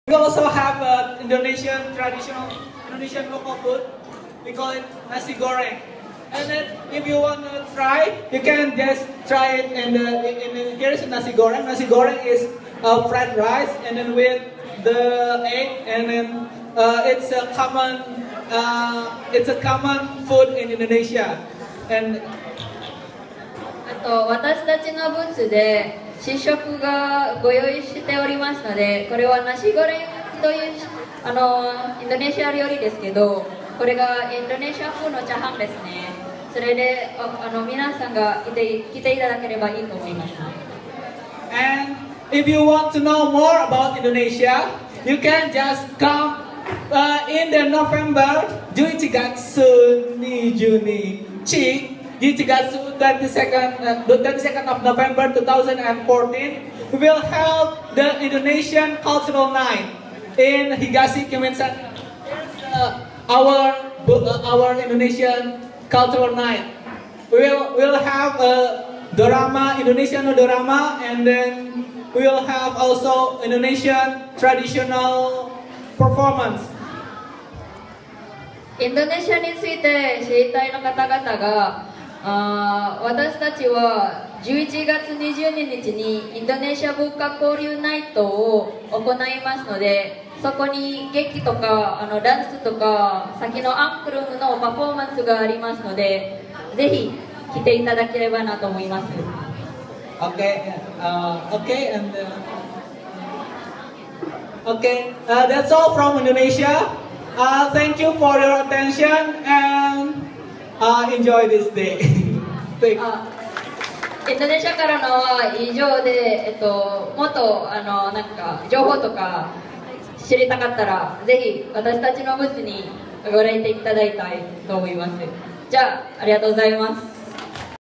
We also have Indonesian traditional Indonesian local food. We call it nasi goreng. And then if you want to try, you can just try it. And here's nasi goreng. Nasi goreng is fried rice, and then with the egg, and then it's a common food in Indonesia. And 私たちのブースで試食がご用意しておりますので、これはナシゴレンというインドネシア料理ですけど、これがインドネシア風のチャーハンですね。それで皆さんが来ていただければいいと思います。 And if you want to know more about Indonesia, you can just come in the November 11 Gatsu ni Juni Chi. 22nd of November 2014, we will hold the Indonesian Cultural Night in Higashi Kemensan. Our Indonesian Cultural Night. We'll have a dorama, Indonesian dorama, and then we will have also Indonesian traditional performance. インドネシアについて知りたいの方々が私たちは11月22日にインドネシア文化交流ナイトを行いますので、そこに劇とかダンスとか先のアンクルムのパフォーマンスがありますので、ぜひ来ていただければなと思います。 That's all from Indonesia. Thank you for your attention and enjoy this day. インドネシアからのは以上で、もっとなんか情報とか知りたかったら、ぜひ私たちのブースにご来店いただきたいと思います。じゃあ、ありがとうございます。